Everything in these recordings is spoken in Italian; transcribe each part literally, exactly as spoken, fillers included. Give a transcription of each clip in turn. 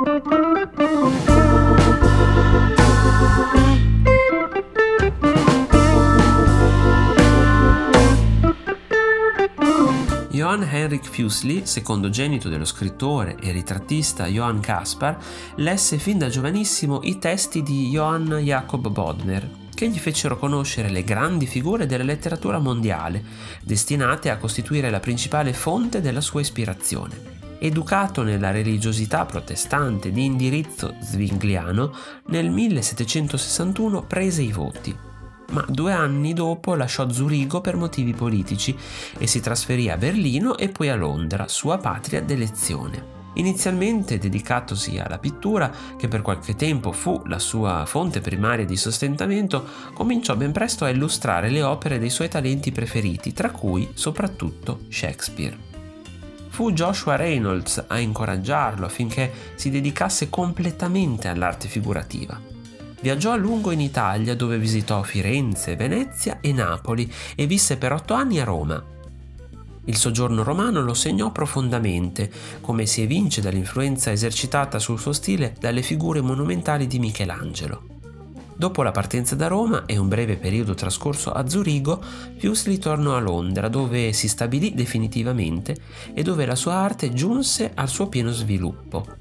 Johann Heinrich Füssli, secondogenito dello scrittore e ritrattista Johann Caspar, lesse fin da giovanissimo i testi di Johann Jakob Bodmer, che gli fecero conoscere le grandi figure della letteratura mondiale, destinate a costituire la principale fonte della sua ispirazione. Educato nella religiosità protestante di indirizzo zwingliano, nel millesettecentosessantuno prese i voti, ma due anni dopo lasciò Zurigo per motivi politici e si trasferì a Berlino e poi a Londra, sua patria d'elezione. Inizialmente dedicatosi alla pittura, che per qualche tempo fu la sua fonte primaria di sostentamento, cominciò ben presto a illustrare le opere dei suoi talenti preferiti, tra cui soprattutto Shakespeare. Fu Joshua Reynolds a incoraggiarlo affinché si dedicasse completamente all'arte figurativa. Viaggiò a lungo in Italia, dove visitò Firenze, Venezia e Napoli, e visse per otto anni a Roma. Il soggiorno romano lo segnò profondamente, come si evince dall'influenza esercitata sul suo stile dalle figure monumentali di Michelangelo. Dopo la partenza da Roma e un breve periodo trascorso a Zurigo, Füssli tornò a Londra, dove si stabilì definitivamente e dove la sua arte giunse al suo pieno sviluppo.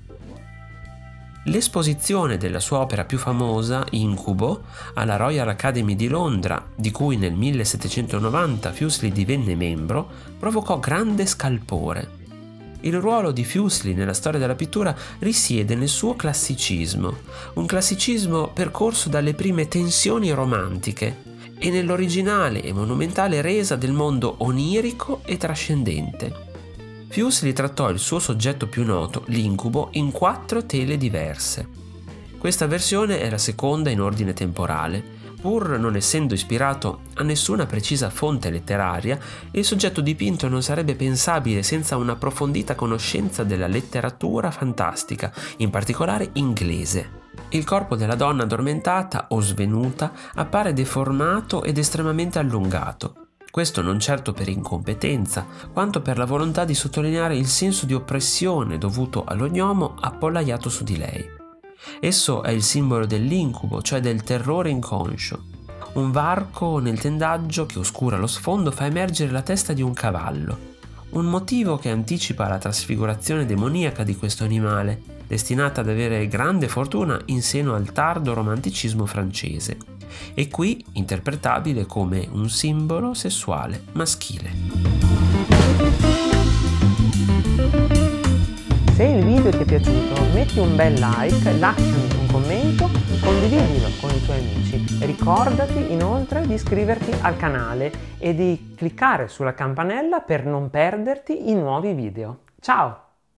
L'esposizione della sua opera più famosa, Incubo, alla Royal Academy di Londra, di cui nel millesettecentonovanta Füssli divenne membro, provocò grande scalpore. Il ruolo di Füssli nella storia della pittura risiede nel suo classicismo, un classicismo percorso dalle prime tensioni romantiche e nell'originale e monumentale resa del mondo onirico e trascendente. Füssli trattò il suo soggetto più noto, l'incubo, in quattro tele diverse. Questa versione è la seconda in ordine temporale. Pur non essendo ispirato a nessuna precisa fonte letteraria, il soggetto dipinto non sarebbe pensabile senza un'approfondita conoscenza della letteratura fantastica, in particolare inglese. Il corpo della donna addormentata o svenuta appare deformato ed estremamente allungato. Questo non certo per incompetenza, quanto per la volontà di sottolineare il senso di oppressione dovuto all'ognomo appollaiato su di lei. Esso è il simbolo dell'incubo, cioè del terrore inconscio. Un varco nel tendaggio che oscura lo sfondo fa emergere la testa di un cavallo, un motivo che anticipa la trasfigurazione demoniaca di questo animale, destinata ad avere grande fortuna in seno al tardo romanticismo francese, e qui interpretabile come un simbolo sessuale maschile. Se il video ti è piaciuto, metti un bel like, lasciami un commento, condividilo con i tuoi amici. Ricordati inoltre di iscriverti al canale e di cliccare sulla campanella per non perderti i nuovi video. Ciao!